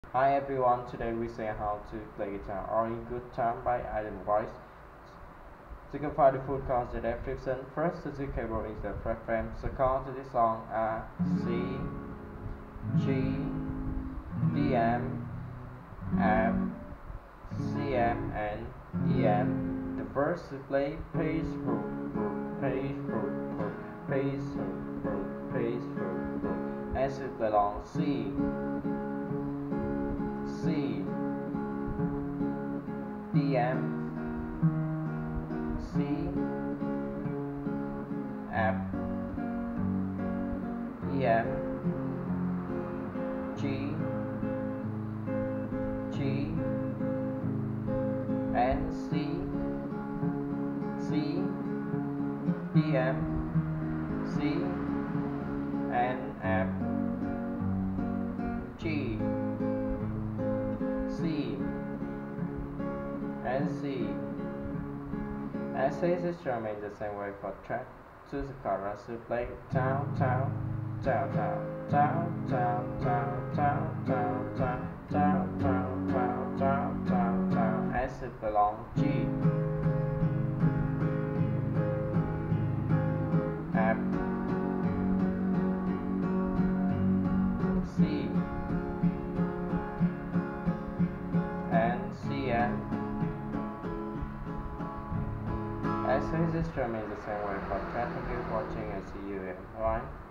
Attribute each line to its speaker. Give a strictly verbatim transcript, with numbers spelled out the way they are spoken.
Speaker 1: Hi everyone, today we say how to play guitar or in good time by Iron Voice. So you can find the full chords in the description. First, the two keyboard is the first frame. So chords to this song are C, G, D M, F, C M, and E M. The first to play pace through, pace through, pace through, pace through, and to play along C. C, D M, C, F, E M, G, G, and C, C, D M, C, and F, G, C, and C. And says this drum in the same way for track to the chorus to play down, down, down, down, down, down, down, down, down, down, down, down, down, down, down, down, as it belongs G, F, C, and C M. I say this drum is the same way for thank you for watching and see you again. Bye.